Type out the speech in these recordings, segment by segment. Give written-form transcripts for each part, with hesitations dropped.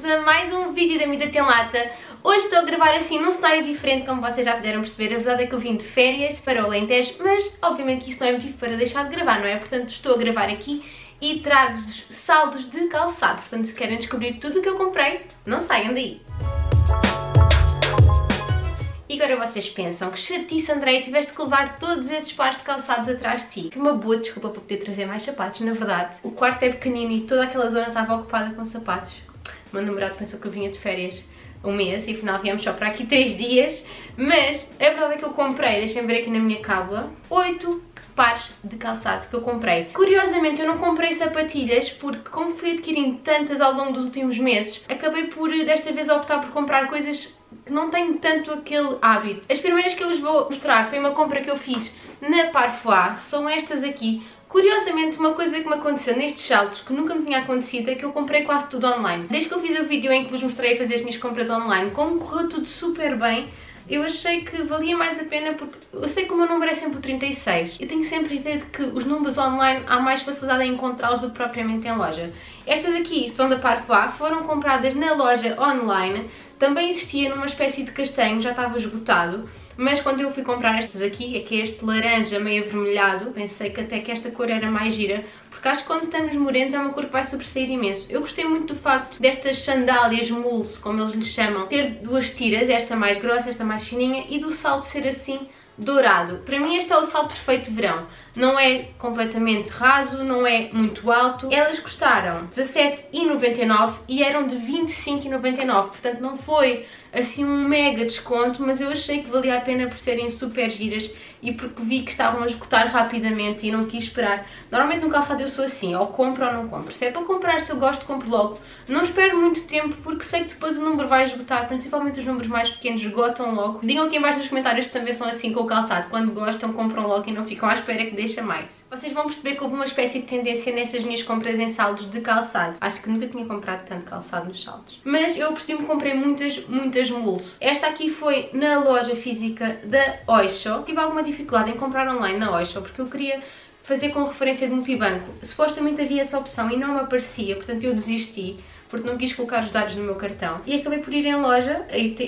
a mais um vídeo da Mida Tem Lata. Hoje estou a gravar assim num cenário diferente, como vocês já puderam perceber. A verdade é que eu vim de férias para o Alentejo, mas obviamente isso não é motivo para deixar de gravar, não é? Portanto estou a gravar aqui e trago-vos saldos de calçado. Portanto, se querem descobrir tudo o que eu comprei, não saiam daí. E agora vocês pensam que chatice, André, tiveste que levar todos esses pares de calçados atrás de ti. Que uma boa desculpa para poder trazer mais sapatos, na verdade. O quarto é pequenino e toda aquela zona estava ocupada com sapatos. O meu namorado pensou que eu vinha de férias um mês e afinal viemos só para aqui 3 dias. Mas a verdade é que eu comprei, deixem ver aqui na minha cábula, 8 pares de calçado que eu comprei. Curiosamente eu não comprei sapatilhas porque, como fui adquirindo tantas ao longo dos últimos meses, acabei por desta vez optar por comprar coisas que não tenho tanto aquele hábito. As primeiras que eu vos vou mostrar foi uma compra que eu fiz na Parfois, são estas aqui. Curiosamente, uma coisa que me aconteceu nestes saltos, que nunca me tinha acontecido, é que eu comprei quase tudo online. Desde que eu fiz o vídeo em que vos mostrei a fazer as minhas compras online, como correu tudo super bem, eu achei que valia mais a pena porque eu sei que o meu número é sempre o 36. Eu tenho sempre a ideia de que os números online há mais facilidade em encontrá-los do que propriamente em loja. Estas aqui são da Parfois, foram compradas na loja online. Também existia numa espécie de castanho, já estava esgotado. Mas quando eu fui comprar estas aqui, que é este laranja meio avermelhado, pensei que até que esta cor era mais gira, porque acho que quando estamos morenos é uma cor que vai sobressair imenso. Eu gostei muito do facto destas sandálias mulse, como eles lhes chamam, ter duas tiras, esta mais grossa, esta mais fininha, e do salto ser assim dourado. Para mim este é o salto perfeito de verão. Não é completamente raso, não é muito alto. Elas custaram 17,99 e eram de 25,99, portanto não foi assim um mega desconto, mas eu achei que valia a pena por serem super giras e porque vi que estavam a esgotar rapidamente e não quis esperar. Normalmente no calçado eu sou assim, ou compro ou não compro. Se é para comprar, se eu gosto, compro logo. Não espero muito tempo porque sei que depois o número vai esgotar, principalmente os números mais pequenos esgotam logo. Digam aqui em baixo nos comentários se também são assim com o calçado. Quando gostam, compram logo e não ficam à espera que deixa mais. Vocês vão perceber que houve uma espécie de tendência nestas minhas compras em saldos de calçado. Acho que nunca tinha comprado tanto calçado nos saldos. Mas eu percebi-me que comprei muitas mules. Esta aqui foi na loja física da Oysho. Tive alguma dificuldade em comprar online na Oysho porque eu queria fazer com referência de multibanco. Supostamente havia essa opção e não me aparecia, portanto eu desisti porque não quis colocar os dados no meu cartão. E acabei por ir à loja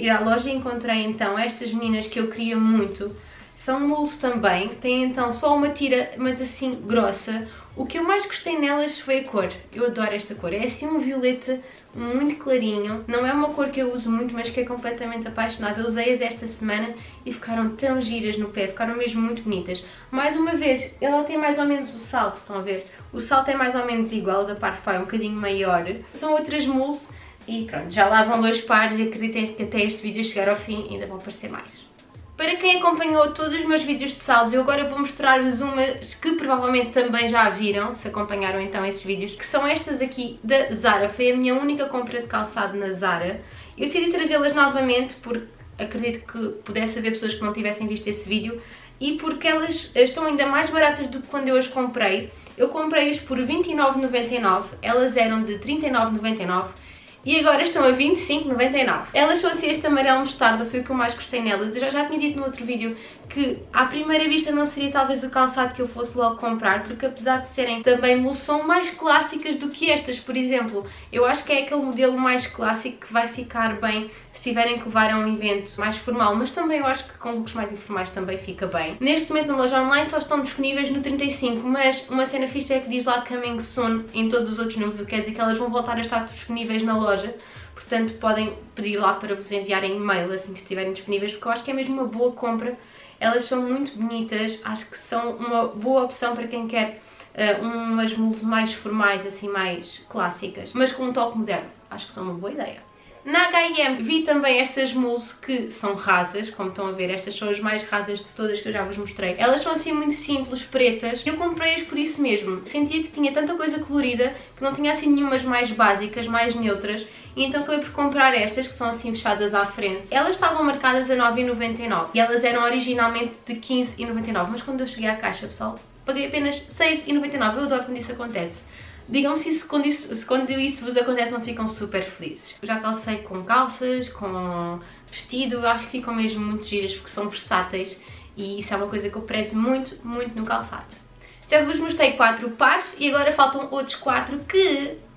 e encontrei então estas meninas que eu queria muito. São mules também, têm então só uma tira, mas assim grossa. O que eu mais gostei nelas foi a cor. Eu adoro esta cor, é assim um violeta muito clarinho. Não é uma cor que eu uso muito, mas que é completamente apaixonada. Eu usei-as esta semana e ficaram tão giras no pé, ficaram mesmo muito bonitas. Mais uma vez, ela tem mais ou menos o salto, estão a ver? O salto é mais ou menos igual, da Parfois é um bocadinho maior. São outras mules e pronto, já lá vão 2 pares e acreditem que até este vídeo chegar ao fim ainda vão aparecer mais. Para quem acompanhou todos os meus vídeos de saldos, eu agora vou mostrar-vos umas que provavelmente também já viram, se acompanharam então esses vídeos, que são estas aqui da Zara. Foi a minha única compra de calçado na Zara. Eu decidi trazê-las novamente porque acredito que pudesse haver pessoas que não tivessem visto esse vídeo e porque elas estão ainda mais baratas do que quando eu as comprei. Eu comprei-as por 29,99, elas eram de 39,99. E agora estão a 25,99. Elas são assim, este amarelo mostarda, foi o que eu mais gostei nelas. Eu já tinha dito no outro vídeo que à primeira vista não seria talvez o calçado que eu fosse logo comprar, porque apesar de serem também mules, são mais clássicas do que estas, por exemplo. Eu acho que é aquele modelo mais clássico que vai ficar bem se tiverem que levar a um evento mais formal, mas também eu acho que com looks mais informais também fica bem. Neste momento na loja online só estão disponíveis no 35, mas uma cena fixa é que diz lá coming soon em todos os outros números, o que quer dizer que elas vão voltar a estar disponíveis na loja. Portanto, podem pedir lá para vos enviarem e-mail assim que estiverem disponíveis, porque eu acho que é mesmo uma boa compra. Elas são muito bonitas, acho que são uma boa opção para quem quer umas mules mais formais, assim mais clássicas, mas com um toque moderno. Acho que são uma boa ideia. Na H&M vi também estas mules que são rasas, como estão a ver, estas são as mais rasas de todas que eu já vos mostrei. Elas são assim muito simples, pretas, eu comprei-as por isso mesmo. Sentia que tinha tanta coisa colorida que não tinha assim nenhumas mais básicas, mais neutras, e então acabei por comprar estas que são assim fechadas à frente. Elas estavam marcadas a 9,99 e elas eram originalmente de 15,99, mas quando eu cheguei à caixa, pessoal, paguei apenas 6,99, eu adoro quando isso acontece. Digam-me se quando isso vos acontece não ficam super felizes. Eu já calcei com calças, com vestido, acho que ficam mesmo muito giras porque são versáteis e isso é uma coisa que eu prezo muito no calçado. Já vos mostrei 4 pares e agora faltam outros 4 que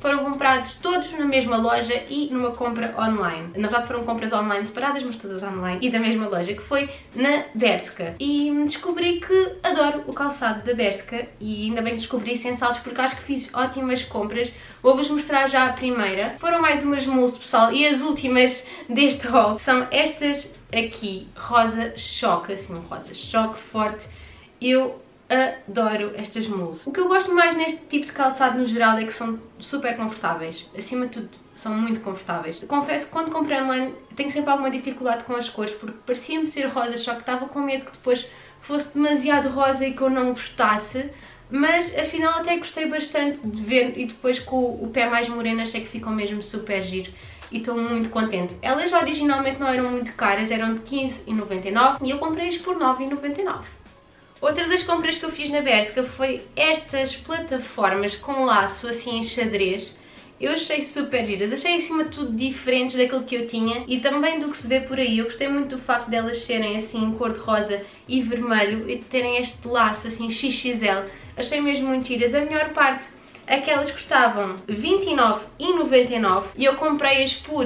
foram comprados todos na mesma loja e numa compra online. Na verdade foram compras online separadas, mas todas online e da mesma loja, que foi na Bershka. E descobri que adoro o calçado da Bershka e ainda bem que descobri sem saltos porque acho que fiz ótimas compras. Vou-vos mostrar já a primeira. Foram mais umas mules, pessoal, e as últimas deste haul são estas aqui, rosa choque, assim um rosa choque forte. Eu adoro estas mules. O que eu gosto mais neste tipo de calçado no geral é que são super confortáveis. Acima de tudo, são muito confortáveis. Confesso que quando comprei online tenho sempre alguma dificuldade com as cores, porque parecia-me ser rosa choque, estava com medo que depois fosse demasiado rosa e que eu não gostasse. Mas afinal até gostei bastante de ver e depois com o pé mais moreno achei que ficou mesmo super giro e estou muito contente. Elas originalmente não eram muito caras, eram de 15,99 e eu comprei-as por 9,99. Outra das compras que eu fiz na Bershka foi estas plataformas com laço assim em xadrez. Eu achei super giras, achei acima de tudo diferentes daquilo que eu tinha e também do que se vê por aí. Eu gostei muito do facto delas serem assim em cor de rosa e vermelho e de terem este laço assim XXL. Achei mesmo muito giras. A melhor parte é que elas custavam 29,99 e eu comprei-as por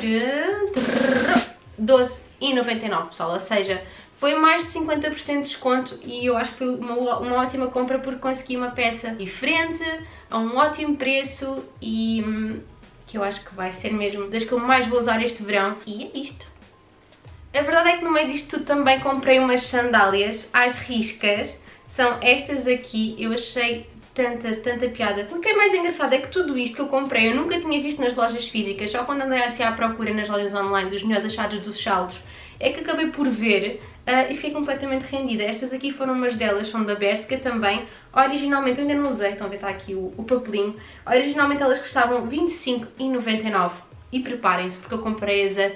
12,99, pessoal, ou seja, foi mais de 50% de desconto e eu acho que foi uma ótima compra porque consegui uma peça diferente, a um ótimo preço e que eu acho que vai ser mesmo das que eu mais vou usar este verão. E é isto. A verdade é que no meio disto tudo também comprei umas sandálias às riscas. São estas aqui, eu achei tanta piada. O que é mais engraçado é que tudo isto que eu comprei eu nunca tinha visto nas lojas físicas, só quando andei assim à procura nas lojas online dos melhores achados dos saldos é que acabei por ver e fiquei completamente rendida. Estas aqui foram umas delas, são da Bershka também. Originalmente, eu ainda não usei, estão a ver, está aqui o papelinho. Originalmente elas custavam 25,99 e preparem-se porque eu comprei-as a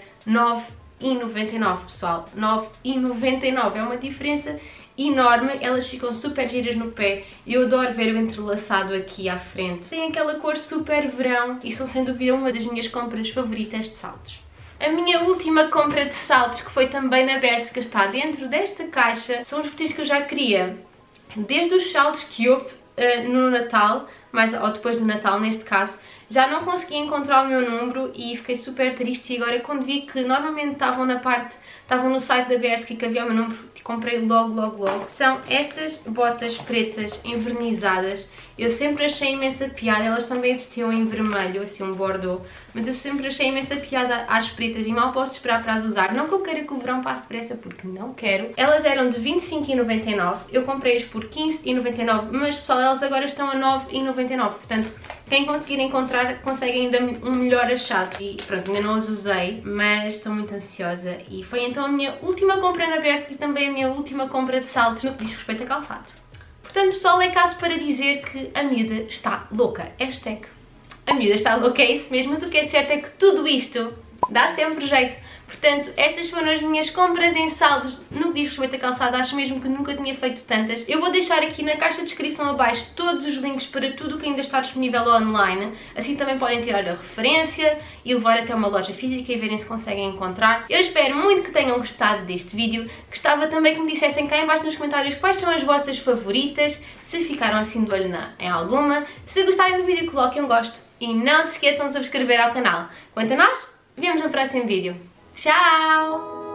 9,99, pessoal. 9,99, é uma diferença enorme, elas ficam super giras no pé. Eu adoro ver o entrelaçado aqui à frente. Tem aquela cor super verão e são sem dúvida uma das minhas compras favoritas de saltos. A minha última compra de saltos, que foi também na Bershka, está dentro desta caixa. São os vestidos que eu já queria desde os saltos que houve no Natal, ou depois do Natal neste caso. Já não consegui encontrar o meu número e fiquei super triste e agora quando vi que normalmente estavam no site da Bershka e que havia o meu número, comprei logo. São estas botas pretas envernizadas. Eu sempre achei imensa piada, elas também existiam em vermelho, assim um bordeaux, mas eu sempre achei imensa piada às pretas e mal posso esperar para as usar. Não que eu queira que o verão passe depressa, porque não quero. Elas eram de 25,99, eu comprei-as por 15,99, mas pessoal, elas agora estão a 9,99, portanto, quem conseguir encontrar consegue ainda um melhor achado. E pronto, ainda não as usei, mas estou muito ansiosa e foi então a minha última compra na Bershka e também a minha última compra de saltos no que diz respeito a calçado. Portanto, pessoal, é caso para dizer que a miúda está louca. Hashtag a miúda está louca, é isso mesmo, mas o que é certo é que tudo isto dá sempre jeito. Portanto, estas foram as minhas compras em saldos no que diz respeito a calçado. Acho mesmo que nunca tinha feito tantas. Eu vou deixar aqui na caixa de descrição abaixo todos os links para tudo o que ainda está disponível online. Assim também podem tirar a referência e levar até uma loja física e verem se conseguem encontrar. Eu espero muito que tenham gostado deste vídeo. Gostava também que me dissessem cá em baixo nos comentários quais são as vossas favoritas, se ficaram assim de olho em alguma. Se gostarem do vídeo, coloquem um gosto e não se esqueçam de subscrever ao canal. Quanto a nós, vemos no próximo vídeo. Tchau!